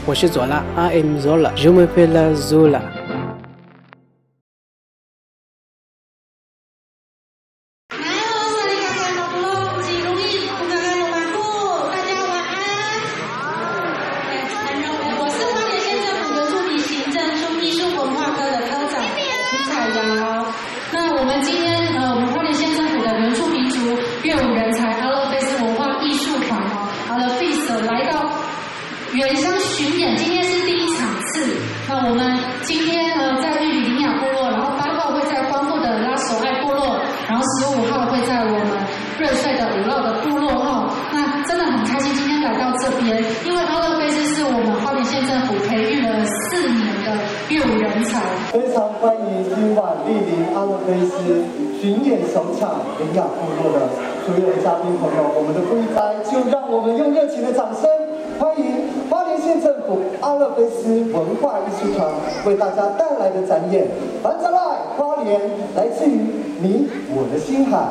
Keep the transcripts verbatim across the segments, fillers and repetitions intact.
我是左拉 ，I am Zola，Je m'appelle Zola。 那我们今天呃，我们花莲县政府的原住民族乐舞人才阿勒菲斯文化艺术团哦，阿勒菲斯来到原乡巡演，今天是第一场次。那我们今天呃在玉里林雅部落，然后八号会在光复的拉索爱部落，然后十五号会在我们瑞穗的五绕的部落哈。那真的很开心今天来到这边，因为阿勒菲斯是我们花莲县政府培育了四年的乐舞人才。 非常欢迎今晚莅临阿勒菲斯巡演首场林雅部落的所有的嘉宾朋友，我们的不一哉，就让我们用热情的掌声欢迎花莲县政府阿勒菲斯文化艺术团为大家带来的展演《凡扎赖花莲》，来自于你我的心海。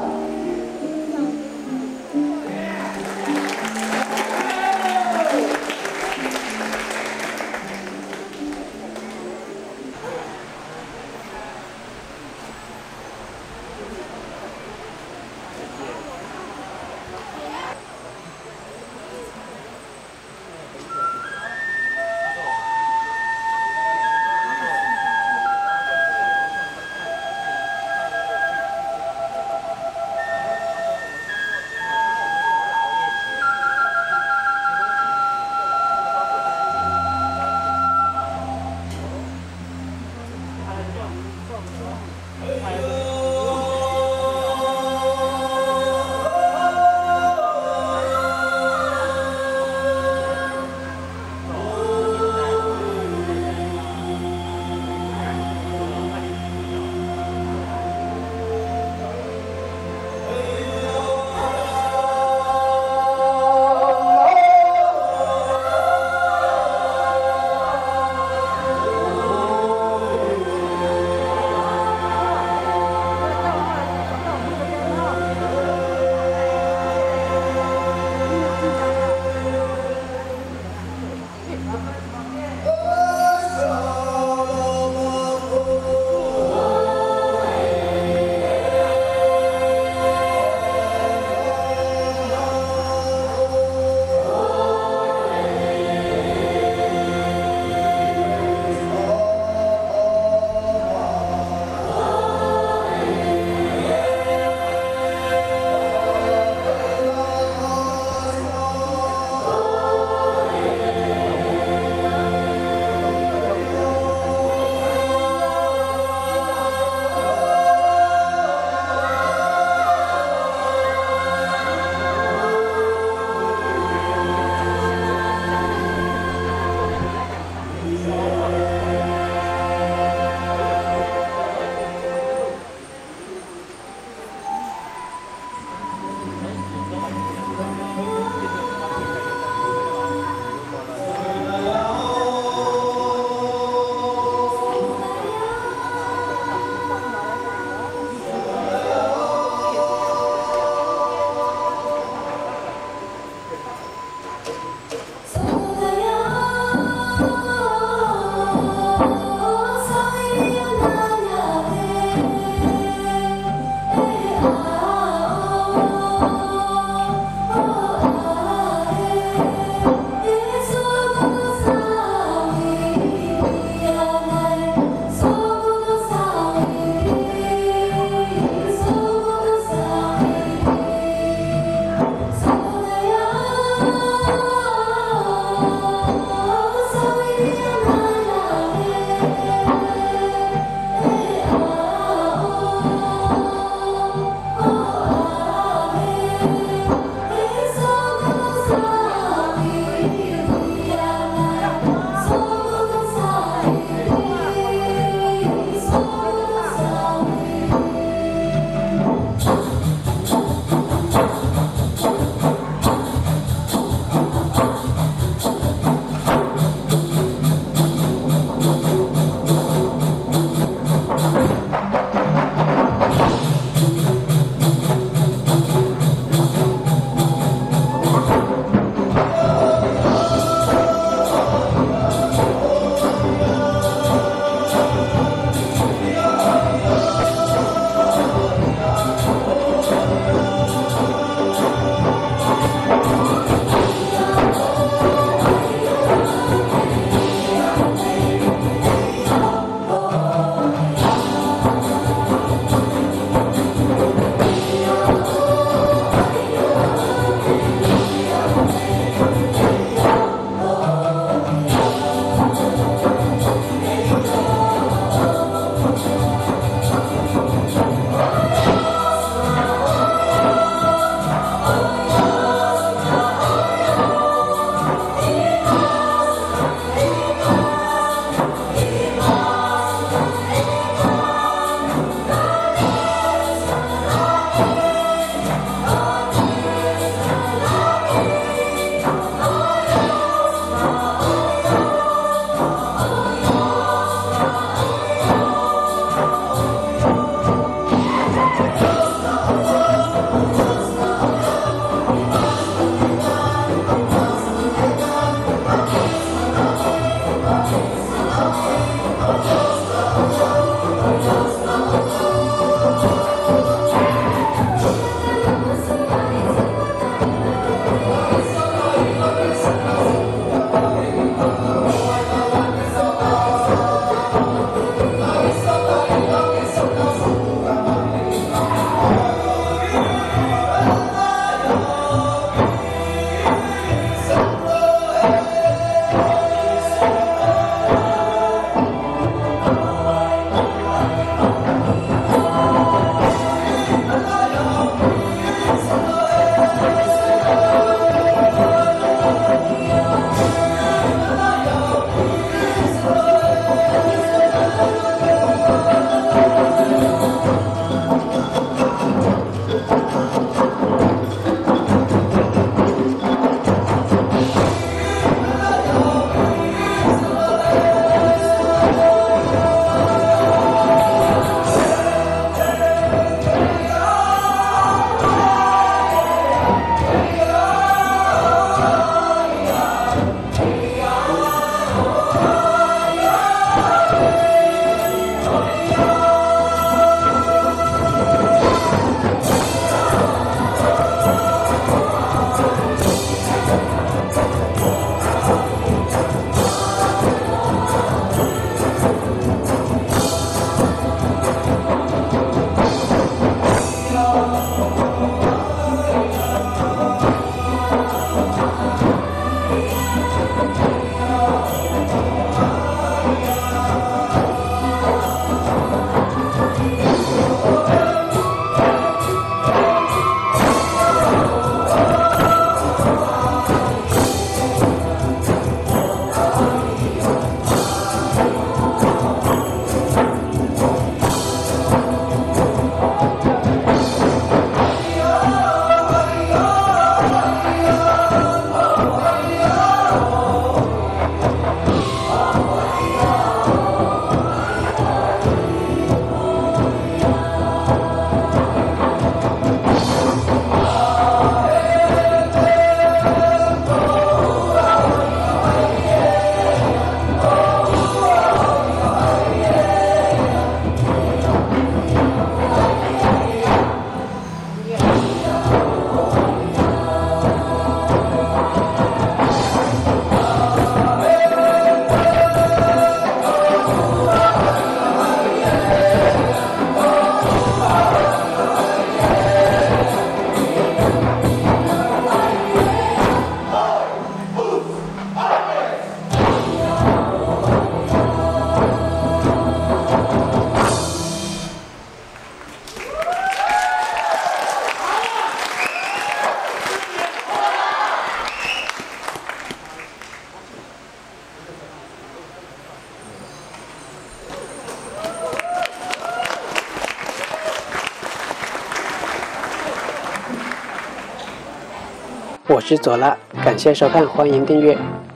我是左拉，感谢收看，欢迎订阅。